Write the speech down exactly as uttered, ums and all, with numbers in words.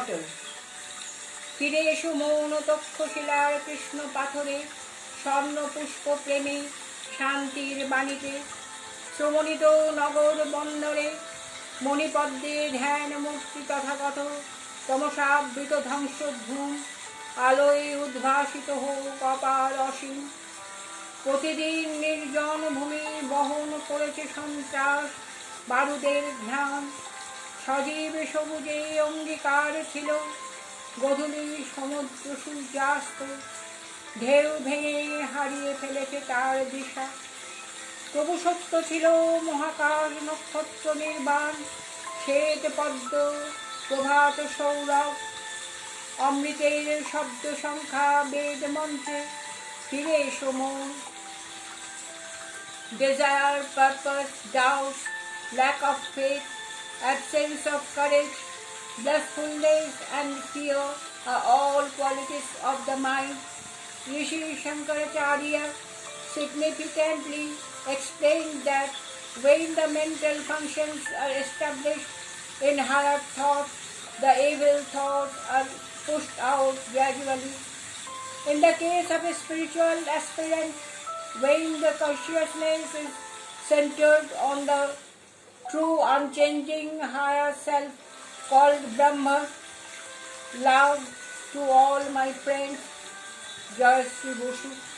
ঘটো। ফিরে এসো মৌন তক্ষশিলার কৃষ্ণ পাথরে, স্বর্ণ পুষ্প প্রেমে শান্তির বাণীতে, শ্রমণিত নগর বন্দরে মণিপদ্মে ধ্যান মূর্তি তথাগত, তমসাবৃত ধ্বংস ধূম আলোয় উদ্ভাসিত হোক অপার অসীম। প্রতিদিন নির্জন ভূমি বহন করেছে সন্ত্রাস বারুদের ঘ্রাণ, সজীব সবুজে অঙ্গীকার ছিল গধূলি সমুদ্র সূর্যাস্ত, ঢেউ ভেঙে হারিয়ে ফেলেছে তার দিশা। তবু সত্য ছিল মহাকাশ নক্ষত্র নির্বাণ, শ্বেত পদ্ম প্রভাত সৌরভ, অমৃতের শব্দ সংখ্যা বেদ মন্ত্রে। ফিরে এসো মন। Desire, purpose, doubt, lack of faith, absence of courage, blissfulness and fear are all qualities of the mind. Rishi Shankaracharya significantly explained that when the mental functions are established in higher thoughts, the evil thoughts are pushed out gradually. In the case of a spiritual aspirant, when the consciousness is centered on the true unchanging higher self called Brahma. Love to all my friends. Joyesree Basu.